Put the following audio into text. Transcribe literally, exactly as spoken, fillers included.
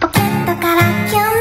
ポケットからキュン